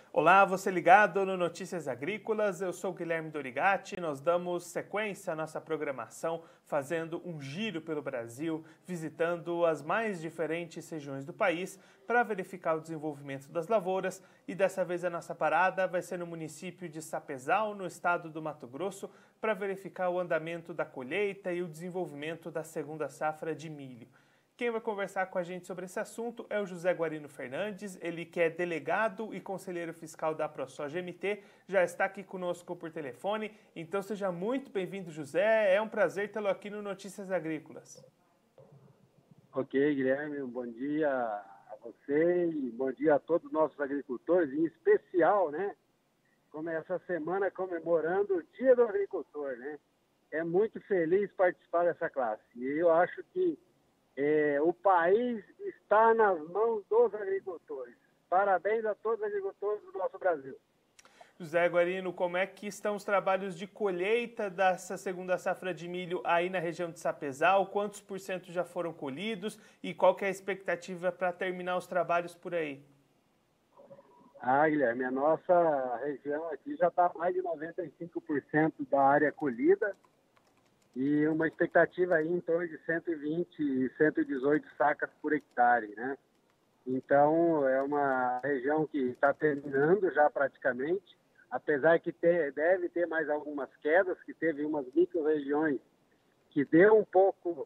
Olá, você ligado no Notícias Agrícolas, eu sou Guilherme Dorigatti. Nós damos sequência à nossa programação, fazendo um giro pelo Brasil, visitando as mais diferentes regiões do país para verificar o desenvolvimento das lavouras. E dessa vez a nossa parada vai ser no município de Sapezal, no estado do Mato Grosso, para verificar o andamento da colheita e o desenvolvimento da segunda safra de milho. Quem vai conversar com a gente sobre esse assunto é o José Guarino Fernandes, ele que é delegado e conselheiro fiscal da ProSoja MT, já está aqui conosco por telefone. Então seja muito bem-vindo, José, é um prazer tê-lo aqui no Notícias Agrícolas. Ok, Guilherme, um bom dia a você e bom dia a todos os nossos agricultores, em especial, né, como essa semana comemorando o Dia do Agricultor, né? É muito feliz participar dessa classe e eu acho que o país está nas mãos dos agricultores. Parabéns a todos os agricultores do nosso Brasil. José Guarino, como é que estão os trabalhos de colheita dessa segunda safra de milho aí na região de Sapezal? Quantos por cento já foram colhidos e qual que é a expectativa para terminar os trabalhos por aí? Guilherme, a nossa região aqui já está mais de 95% da área colhida e uma expectativa aí em torno de 120 e 118 sacas por hectare, né? Então, é uma região que está terminando já praticamente, apesar que deve ter mais algumas quedas, que teve umas micro-regiões que deu um pouco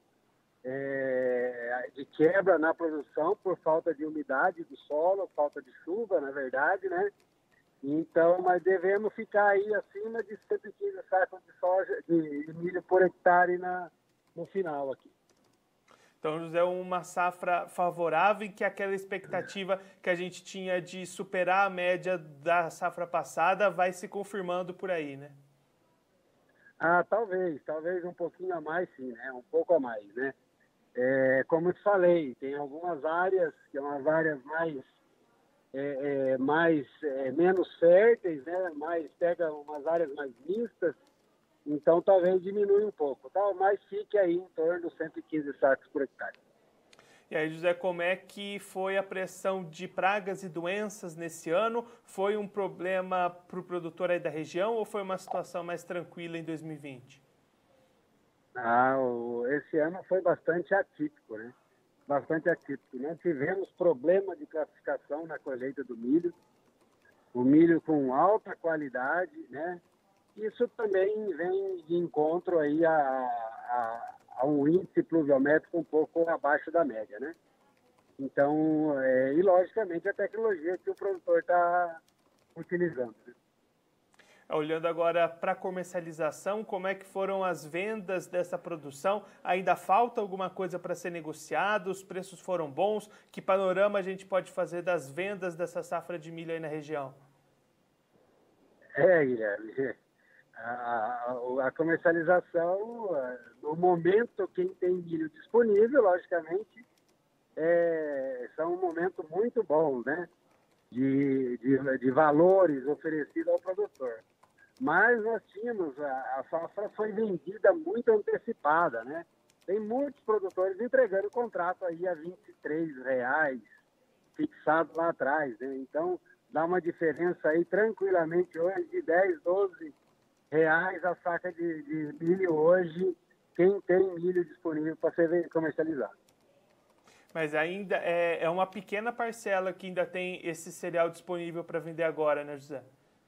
de quebra na produção por falta de umidade do solo, falta de chuva, na verdade, né? Então, mas devemos ficar aí acima de 115 sacos de soja, de milho por hectare no final aqui. Então, José, uma safra favorável e que aquela expectativa que a gente tinha de superar a média da safra passada vai se confirmando por aí, né? Talvez um pouquinho a mais, sim, né? Um pouco a mais, né? Como eu te falei, tem algumas áreas que são as áreas menos férteis, né? Pega umas áreas mais mistas, então talvez diminui um pouco, mas fique aí em torno de 115 sacos por hectare. E aí, José, como é que foi a pressão de pragas e doenças nesse ano? Foi um problema para o produtor aí da região ou foi uma situação mais tranquila em 2020? Esse ano foi bastante atípico, né? Bastante atípico. Nós tivemos problema de classificação na colheita do milho, o milho com alta qualidade, né? Isso também vem de encontro aí a um índice pluviométrico um pouco abaixo da média, né? Então, e logicamente a tecnologia que o produtor está utilizando, né? Olhando agora para a comercialização, como é que foram as vendas dessa produção? Ainda falta alguma coisa para ser negociado? Os preços foram bons? Que panorama a gente pode fazer das vendas dessa safra de milho aí na região? Guilherme, a comercialização, no momento, quem tem milho disponível, logicamente, são um momento muito bom, né? De valores oferecidos ao produtor. Mas nós tínhamos, a safra foi vendida muito antecipada, né? Tem muitos produtores entregando contrato aí a R$ 23, fixado lá atrás, né? Então, dá uma diferença aí tranquilamente hoje de 10, 12 reais a saca de milho hoje, quem tem milho disponível para ser comercializado. Mas ainda é uma pequena parcela que ainda tem esse cereal disponível para vender agora, né, José?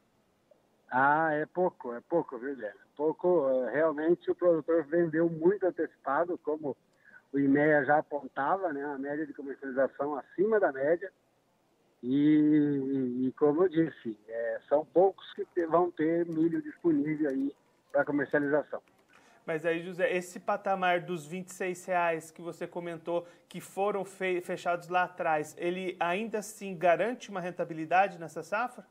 É pouco, viu, Guilherme? Pouco, realmente o produtor vendeu muito antecipado, como o IMEA já apontava, né? A média de comercialização acima da média. E como eu disse, são poucos que vão ter milho disponível aí para comercialização. Mas aí, José, esse patamar dos R$ 26 que você comentou que foram fechados lá atrás, ele ainda assim garante uma rentabilidade nessa safra?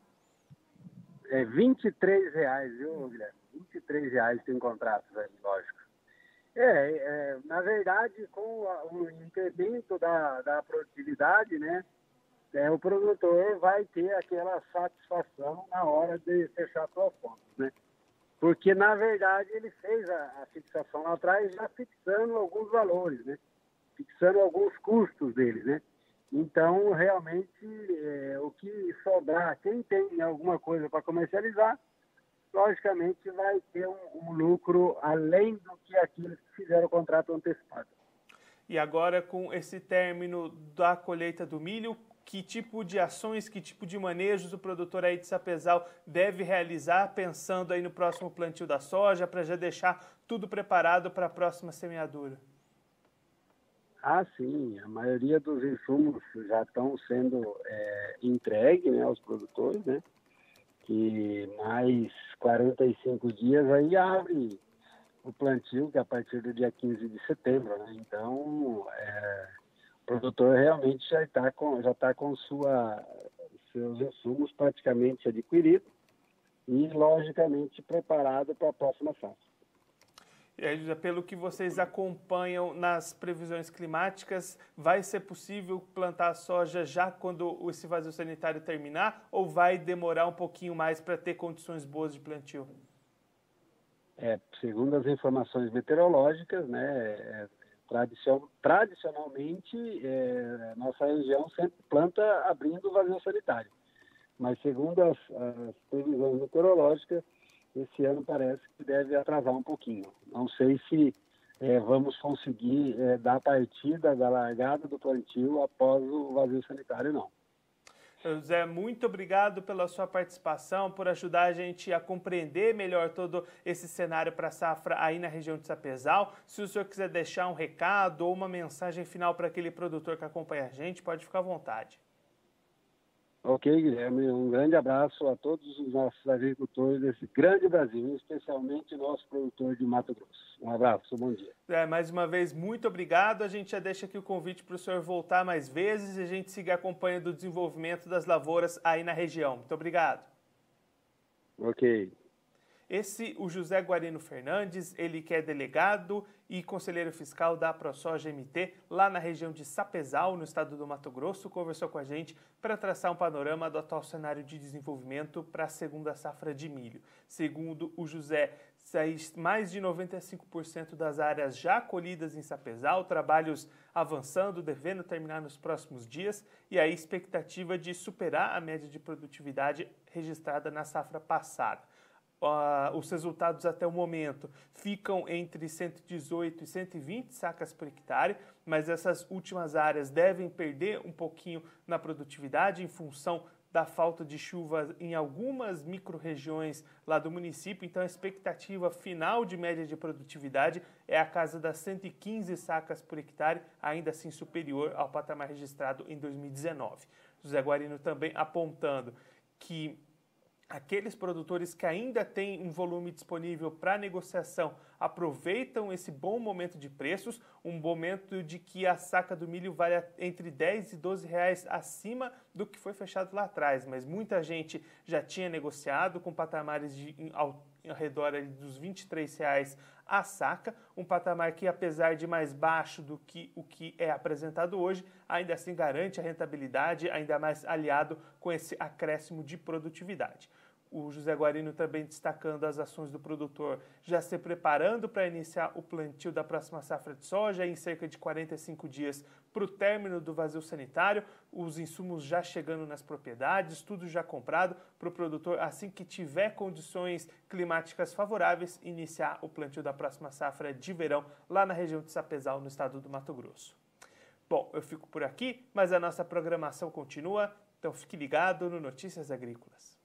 R$ 23, viu, Guilherme? R$ 23 tem contratos aí, lógico. Na verdade, com o incremento da produtividade, né, o produtor vai ter aquela satisfação na hora de fechar suas contas, né? Porque, na verdade, ele fez a fixação lá atrás já fixando alguns valores, né? Fixando alguns custos dele, né? Então, realmente, o que sobrar, quem tem alguma coisa para comercializar, logicamente vai ter um lucro além do que aqueles que fizeram o contrato antecipado. E agora, com esse término da colheita do milho, que tipo de ações, que tipo de manejos o produtor aí de Sapezal deve realizar, pensando aí no próximo plantio da soja, para já deixar tudo preparado para a próxima semeadura? Ah, sim, a maioria dos insumos já estão sendo entregues, né, aos produtores, né? Que mais 45 dias aí abre o plantio, que é a partir do dia 15 de setembro, né? Então, o produtor realmente já tá com seus insumos praticamente adquiridos e, logicamente, preparado para a próxima safra. E aí, José, pelo que vocês acompanham nas previsões climáticas, vai ser possível plantar a soja já quando esse vazio sanitário terminar ou vai demorar um pouquinho mais para ter condições boas de plantio? Segundo as informações meteorológicas, né, tradicionalmente, nossa região sempre planta abrindo o vazio sanitário. Mas segundo as previsões meteorológicas, esse ano parece que deve atrasar um pouquinho. Não sei se vamos conseguir dar partida da largada do plantio após o vazio sanitário, não. José, muito obrigado pela sua participação, por ajudar a gente a compreender melhor todo esse cenário para a safra aí na região de Sapezal. Se o senhor quiser deixar um recado ou uma mensagem final para aquele produtor que acompanha a gente, pode ficar à vontade. Ok, Guilherme, um grande abraço a todos os nossos agricultores desse grande Brasil, especialmente nosso produtor de Mato Grosso. Um abraço, bom dia. Mais uma vez, muito obrigado. A gente já deixa aqui o convite para o senhor voltar mais vezes e a gente seguir acompanhando o desenvolvimento das lavouras aí na região. Muito obrigado. Ok. O José Guarino Fernandes, ele que é delegado e conselheiro fiscal da ProSoja MT, lá na região de Sapezal, no estado do Mato Grosso, conversou com a gente para traçar um panorama do atual cenário de desenvolvimento para a segunda safra de milho. Segundo o José, mais de 95% das áreas já colhidas em Sapezal, trabalhos avançando, devendo terminar nos próximos dias, e a expectativa de superar a média de produtividade registrada na safra passada. Os resultados até o momento ficam entre 118 e 120 sacas por hectare, mas essas últimas áreas devem perder um pouquinho na produtividade em função da falta de chuva em algumas micro-regiões lá do município. Então a expectativa final de média de produtividade é a casa das 115 sacas por hectare, ainda assim superior ao patamar registrado em 2019. José Guarino também apontando que aqueles produtores que ainda têm um volume disponível para negociação aproveitam esse bom momento de preços, um momento de que a saca do milho vale entre 10 e 12 reais acima do que foi fechado lá atrás, mas muita gente já tinha negociado com patamares ao redor dos 23 reais a saca, um patamar que, apesar de mais baixo do que o que é apresentado hoje, ainda assim garante a rentabilidade, ainda mais aliado com esse acréscimo de produtividade. O José Guarino também destacando as ações do produtor já se preparando para iniciar o plantio da próxima safra de soja em cerca de 45 dias para o término do vazio sanitário, os insumos já chegando nas propriedades, tudo já comprado para o produtor, assim que tiver condições climáticas favoráveis, iniciar o plantio da próxima safra de verão lá na região de Sapezal, no estado do Mato Grosso. Bom, eu fico por aqui, mas a nossa programação continua, então fique ligado no Notícias Agrícolas.